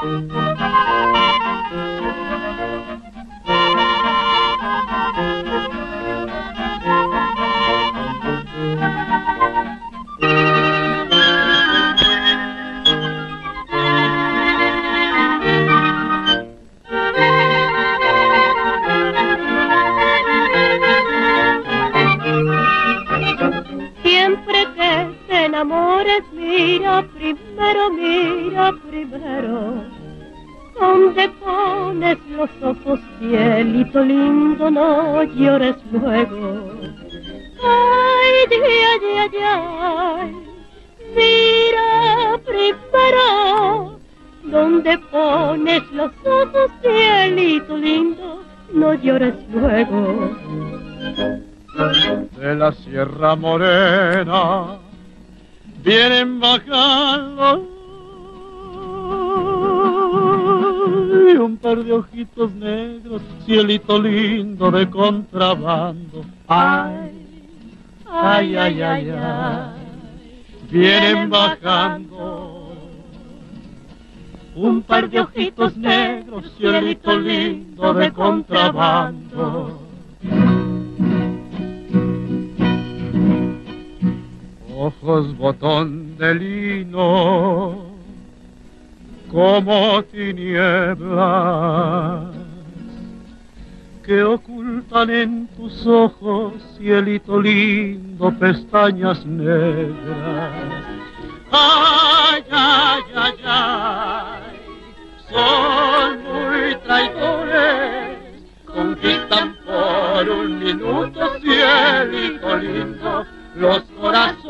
Siempre que te enamores, mira primero, donde pones los ojos, cielito lindo, no llores luego. Ay, ay, ay, ay, mira primero, donde pones los ojos, cielito lindo, no llores luego. De la Sierra Morena vienen bajando y un par de ojitos negros, cielito lindo de contrabando. Ay, ay, ay, ay, ay, vienen bajando un par de ojitos negros, cielito lindo de contrabando. Ojos botón de lino, como tinieblas, que ocultan en tus ojos, cielito lindo, pestañas negras. Ay, ay, ay, ay, son muy traidores, conquistan por un minuto, cielito lindo, los corazones.